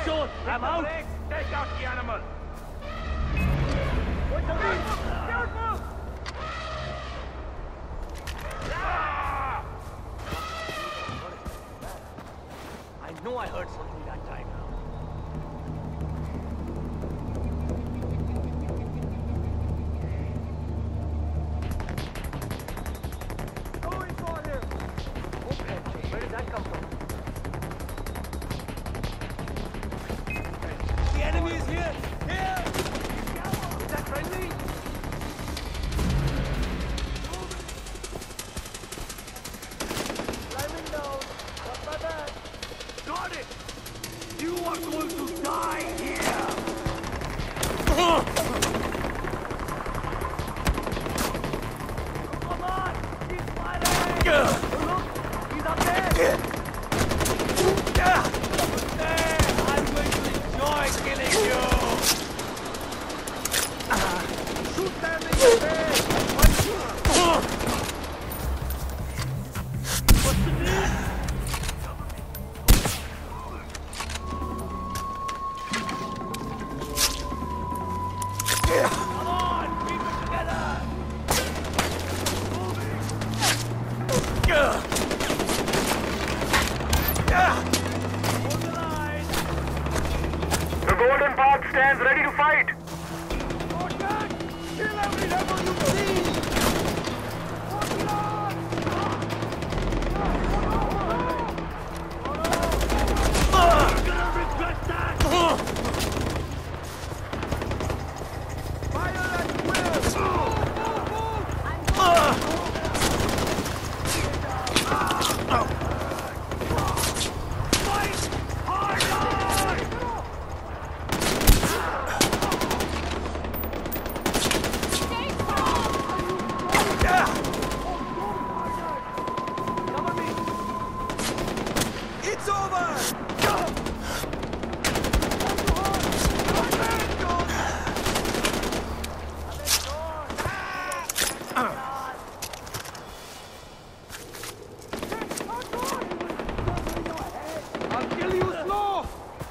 zone. I'm out. Take out the animal. Careful! I know I heard something that time. Going for here. Okay, where did that come from? The enemy is here! Here! Is that friendly? Climbing down. Got my back. Got it! You are going to die here! Come on! Keep fighting! Look! He's up there! I'm going to enjoy killing you! Shoot them in the face! What's the deal? Come on! Keep it together! Hold the line! The Golden Path stands ready to fight. Ocean! Kill every rebel you see! Hold the line! You're gonna regret that! Fire at will! Fight harder! Cover me! It's over! I'll kill you slow!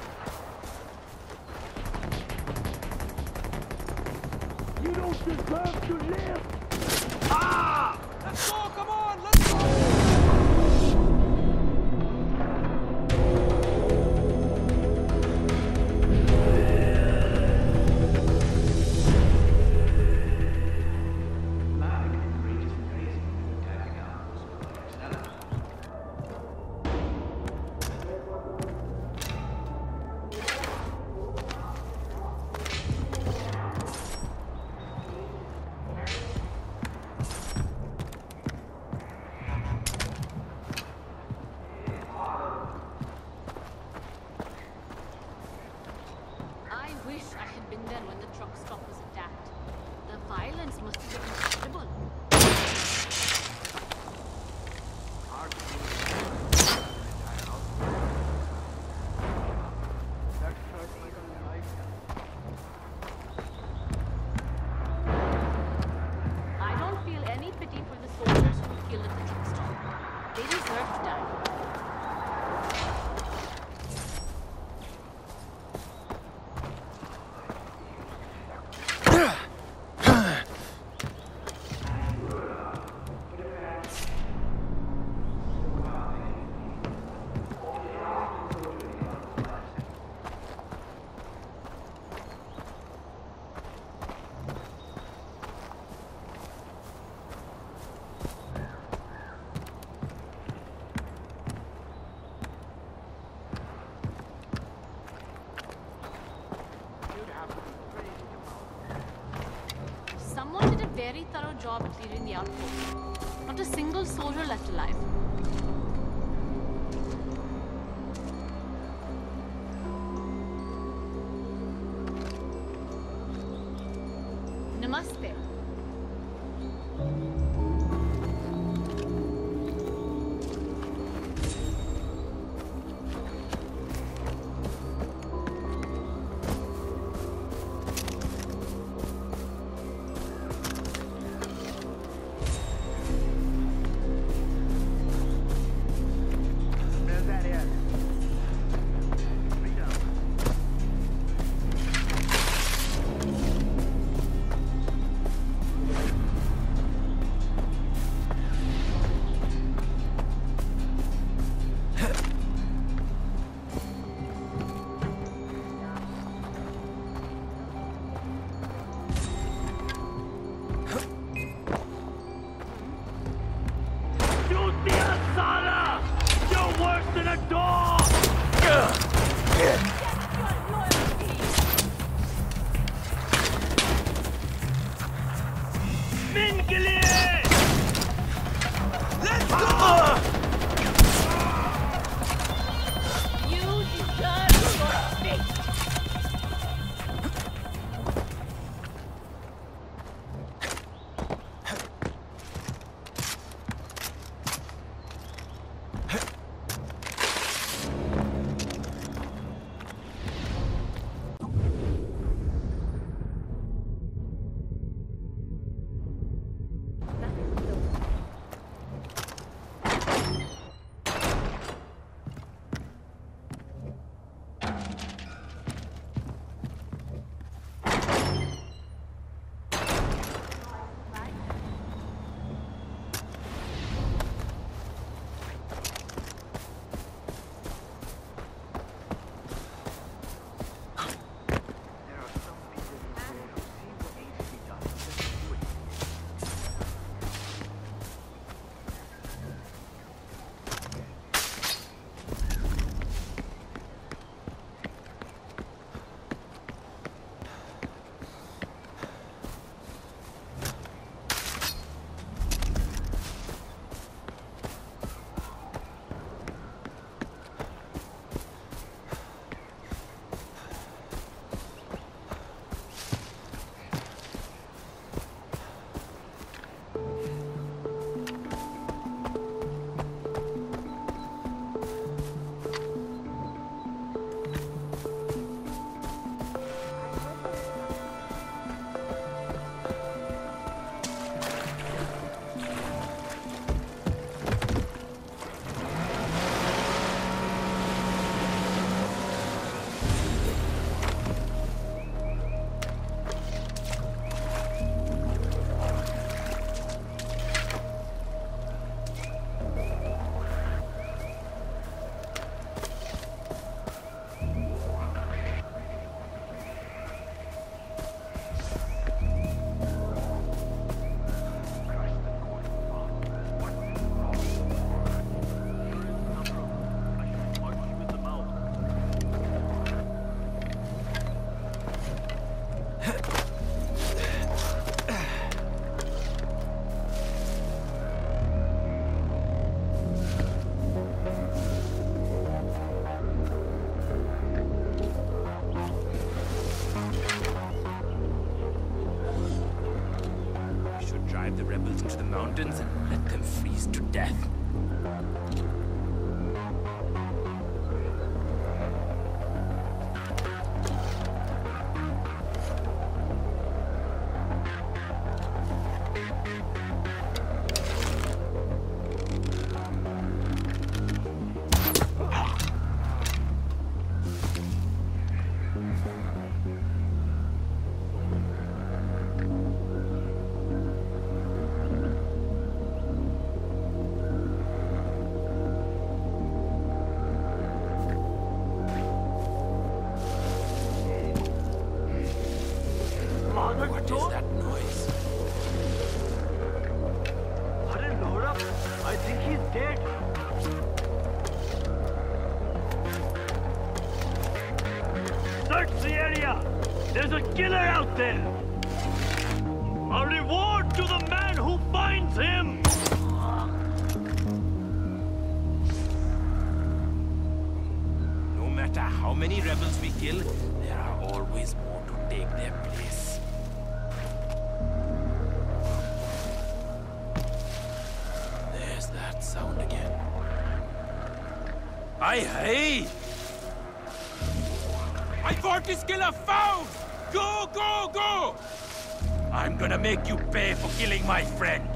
You don't deserve to live! Ah! Let's go, come on, let's go! I wish I had been there when the truck stop was attacked. The violence must have been incredible. I don't feel any pity for the soldiers who were killed at the truck stop. They deserve to die. Someone did a very thorough job at clearing the outpost. Not a single soldier left alive. Namaste. There's that here. Read out. rebels into the mountains and let them freeze to death. What is that noise? Arey Laura, I think he's dead. Search the area. There's a killer out there. A reward to the man who finds him. No matter how many rebels we kill, there are always more to take their place. There's that sound again. Aye! My Vortis killer found! Go, go, go! I'm gonna make you pay for killing my friend.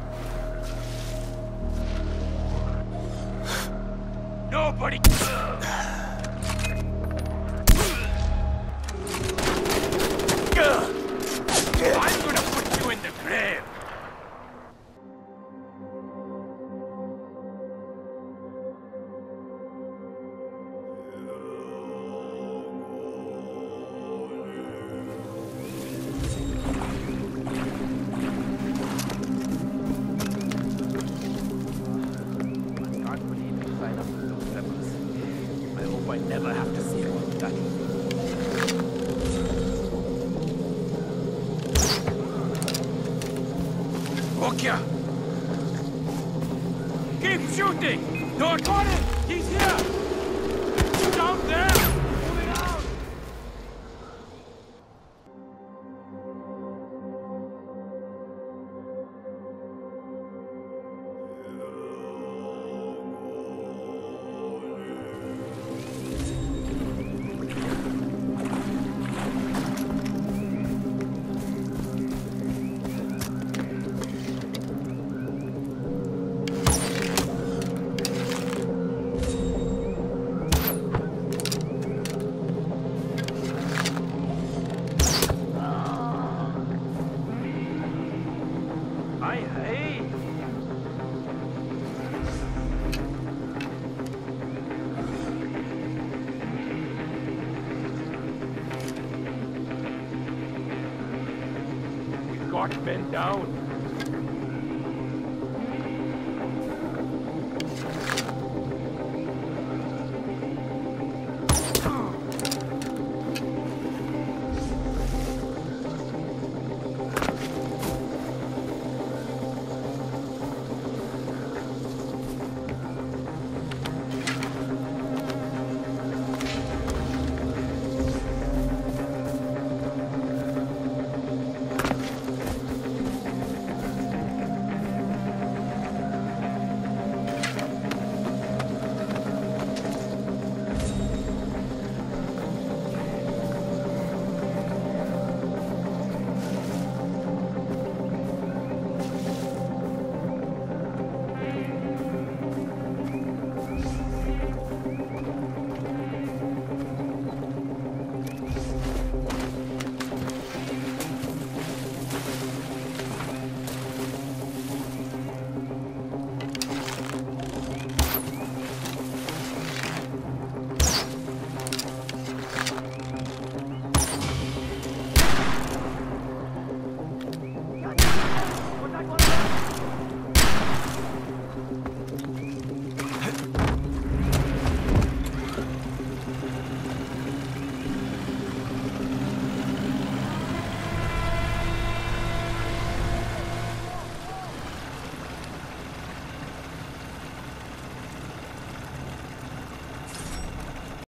Nobody... I'm gonna put you in the grave! Can't believe you signed up with those rebels. I hope I never have to see you on battle. Okya! Keep shooting! Don't got him! He's here! Down there! Moving out! Hey! We got men down.